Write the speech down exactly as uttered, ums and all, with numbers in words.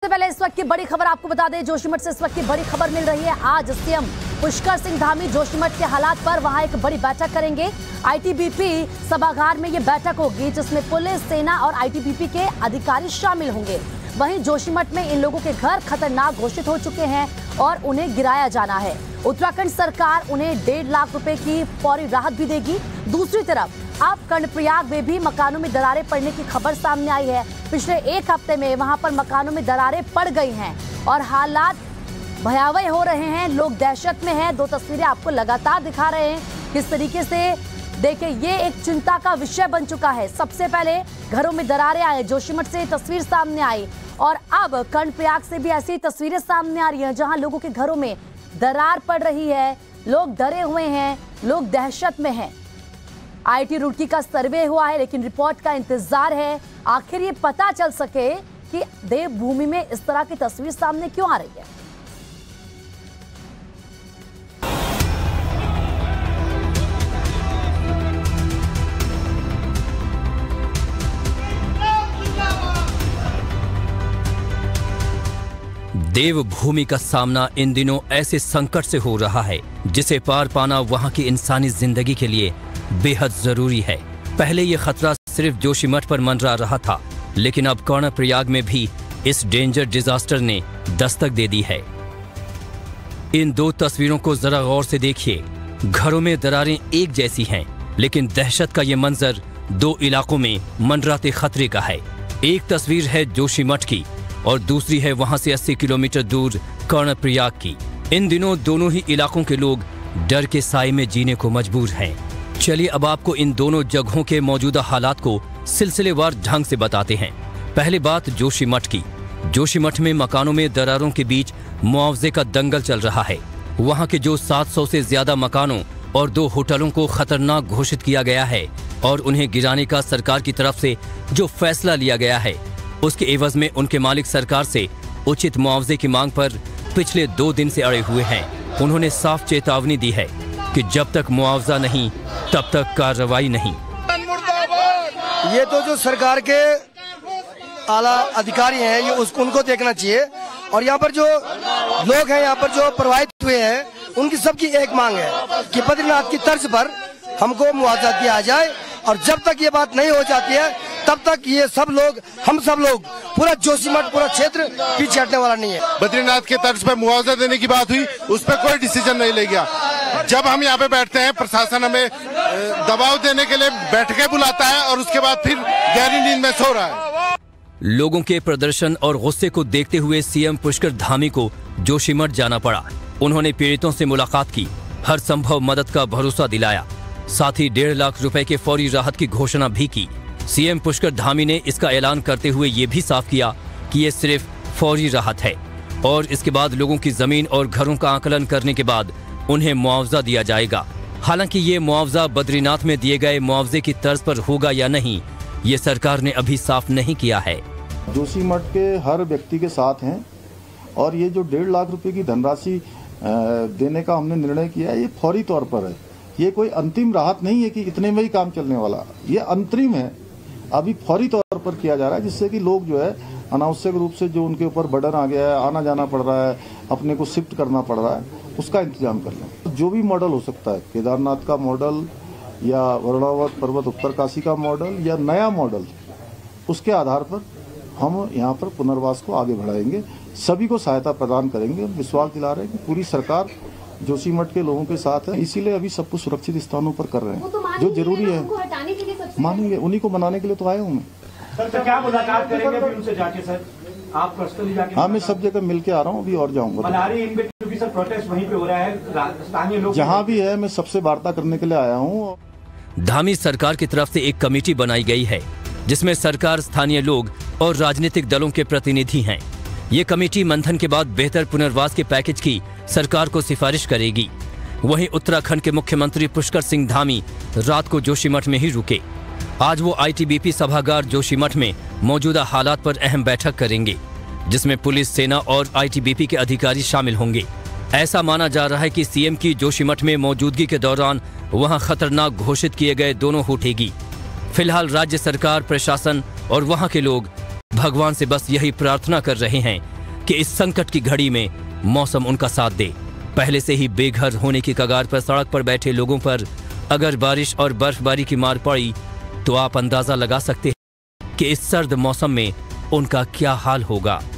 सबसे पहले इस वक्त की बड़ी खबर आपको बता दें, जोशीमठ से इस वक्त की बड़ी खबर मिल रही है। आज सीएम पुष्कर सिंह धामी जोशीमठ के हालात पर वहां एक बड़ी बैठक करेंगे। आईटीबीपी सभागार में ये बैठक होगी जिसमें पुलिस, सेना और आईटीबीपी के अधिकारी शामिल होंगे। वहीं जोशीमठ में इन लोगों के घर खतरनाक घोषित हो चुके हैं और उन्हें गिराया जाना है। उत्तराखंड सरकार उन्हें डेढ़ लाख रुपए की फौरी राहत भी देगी। दूसरी तरफ अब कर्णप्रयाग में भी मकानों में दरारें पड़ने की खबर सामने आई है। पिछले एक हफ्ते में वहां पर मकानों में दरारें पड़ गई हैं और हालात भयावह हो रहे हैं। लोग दहशत में हैं। दो तस्वीरें आपको लगातार दिखा रहे हैं किस तरीके से। देखिए, ये एक चिंता का विषय बन चुका है। सबसे पहले घरों में दरारें आए, जोशीमठ से तस्वीर सामने आई और अब कर्णप्रयाग से भी ऐसी तस्वीरें सामने आ रही हैं जहां लोगों के घरों में दरार पड़ रही है। लोग डरे हुए हैं, लोग दहशत में हैं। आईआईटी रुड़की का सर्वे हुआ है लेकिन रिपोर्ट का इंतजार है। आखिर ये पता चल सके कि देवभूमि में इस तरह की तस्वीर सामने क्यों आ रही है। देवभूमि का सामना इन दिनों ऐसे संकट से हो रहा है जिसे पार पाना वहां की इंसानी जिंदगी के लिए बेहद जरूरी है। पहले ये खतरा सिर्फ जोशीमठ पर मंडरा रहा था, लेकिन अब कर्णप्रयाग में भी इस डेंजर डिजास्टर ने दस्तक दे दी है। इन दो तस्वीरों को जरा गौर से देखिए। घरों में दरारें एक जैसी हैं, लेकिन दहशत का ये मंजर दो इलाकों में मंडराते खतरे का है। एक तस्वीर है जोशीमठ की और दूसरी है वहां से अस्सी किलोमीटर दूर कर्णप्रयाग की। इन दिनों दोनों ही इलाकों के लोग डर के साए में जीने को मजबूर हैं। चलिए अब आपको इन दोनों जगहों के मौजूदा हालात को सिलसिलेवार ढंग से बताते हैं। पहली बात जोशीमठ की। जोशीमठ में मकानों में दरारों के बीच मुआवजे का दंगल चल रहा है। वहां के जो सात सौ से ज्यादा मकानों और दो होटलों को खतरनाक घोषित किया गया है और उन्हें गिराने का सरकार की तरफ से जो फैसला लिया गया है, उसके एवज में उनके मालिक सरकार से उचित मुआवजे की मांग पर पिछले दो दिन से अड़े हुए हैं। उन्होंने साफ चेतावनी दी है कि जब तक मुआवजा नहीं तब तक कार्रवाई नहीं। ये तो जो सरकार के आला अधिकारी हैं ये उसको उनको देखना चाहिए और यहाँ पर जो लोग हैं यहाँ पर जो प्रभावित हुए हैं उनकी सबकी एक मांग है कि बद्रीनाथ की तर्ज पर हमको मुआवजा दिया जाए और जब तक ये बात नहीं हो जाती है तब तक ये सब लोग, हम सब लोग, पूरा जोशीमठ पूरा क्षेत्र पीछे हटने वाला नहीं है। बद्रीनाथ के तर्ज पर मुआवजा देने की बात हुई, उस पर कोई डिसीजन नहीं ले गया। जब हम यहाँ पे बैठते हैं प्रशासन हमें दबाव देने के लिए बैठकें बुलाता है और उसके बाद फिर गहरी नींद में सो रहा है। लोगों के प्रदर्शन और गुस्से को देखते हुए सीएम पुष्कर धामी को जोशीमठ जाना पड़ा। उन्होंने पीड़ितों से मुलाकात की, हर संभव मदद का भरोसा दिलाया, साथ ही डेढ़ लाख रुपए के फौरी राहत की घोषणा भी की। सीएम पुष्कर धामी ने इसका ऐलान करते हुए ये भी साफ किया कि ये सिर्फ फौरी राहत है और इसके बाद लोगों की जमीन और घरों का आकलन करने के बाद उन्हें मुआवजा दिया जाएगा। हालांकि ये मुआवजा बद्रीनाथ में दिए गए मुआवजे की तर्ज पर होगा या नहीं, ये सरकार ने अभी साफ नहीं किया है। जोशीमठ के हर व्यक्ति के साथ हैं और ये जो डेढ़ लाख रुपए की धनराशि देने का हमने निर्णय किया है ये फौरी तौर पर है। ये कोई अंतिम राहत नहीं है कि इतने में ही काम चलने वाला, ये अंतरिम है, अभी फौरी तौर पर किया जा रहा है जिससे कि लोग जो है अनावश्यक रूप से जो उनके ऊपर बर्डन आ गया है, आना जाना पड़ रहा है, अपने को शिफ्ट करना पड़ रहा है, उसका इंतजाम कर लें। जो भी मॉडल हो सकता है, केदारनाथ का मॉडल या वरुणावत पर्वत उत्तरकाशी का मॉडल या नया मॉडल, उसके आधार पर हम यहाँ पर पुनर्वास को आगे बढ़ाएंगे, सभी को सहायता प्रदान करेंगे। विश्वास दिला रहे हैं कि पूरी सरकार जोशीमठ के लोगों के साथ है, इसीलिए अभी सब कुछ सुरक्षित स्थानों पर कर रहे हैं तो जो जरूरी है। मानेंगे, उन्हीं को बनाने के लिए तो आया हूँ मैं। सर, तो क्या मुलाकात करेंगे अभी उनसे जाके सर? आप पर्सनली जाके? हाँ, मैं सब जगह मिल के आ रहा हूँ, अभी और जाऊँगा। सर प्रोटेस्ट वहीं पे हो रहा है, स्थानीय लोग जहाँ भी है मैं सबसे वार्ता करने के लिए आया हूँ। धामी सरकार की तरफ से एक कमेटी बनाई गई है जिसमें सरकार, स्थानीय लोग और राजनीतिक दलों के प्रतिनिधि हैं। ये कमेटी मंथन के बाद बेहतर पुनर्वास के पैकेज की सरकार को सिफारिश करेगी। वहीं उत्तराखंड के मुख्यमंत्री पुष्कर सिंह धामी रात को जोशीमठ में ही रुके। आज वो आईटीबीपी सभागार जोशीमठ में मौजूदा हालात पर अहम बैठक करेंगे जिसमें पुलिस, सेना और आईटीबीपी के अधिकारी शामिल होंगे। ऐसा माना जा रहा है कि सीएम की जोशीमठ में मौजूदगी के दौरान वहां खतरनाक घोषित किए गए दोनों उठेगी। फिलहाल राज्य सरकार, प्रशासन और वहां के लोग भगवान से बस यही प्रार्थना कर रहे हैं कि इस संकट की घड़ी में मौसम उनका साथ दे। पहले से ही बेघर होने की कगार पर सड़क पर बैठे लोगों पर अगर बारिश और बर्फबारी की मार पड़ी तो आप अंदाजा लगा सकते हैं कि इस सर्द मौसम में उनका क्या हाल होगा।